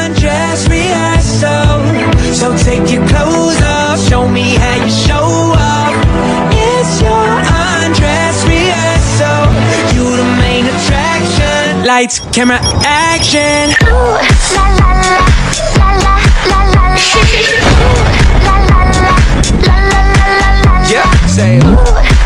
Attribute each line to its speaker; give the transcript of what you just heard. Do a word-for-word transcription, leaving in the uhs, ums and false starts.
Speaker 1: undress rehearsal. So take your clothes off, show me how you show up. It's your undress rehearsal. You the main attraction. Lights, camera, action.
Speaker 2: Ooh, la la la, la la la la la. Ooh, la la la, la la la la la.
Speaker 1: Yeah, say ooh.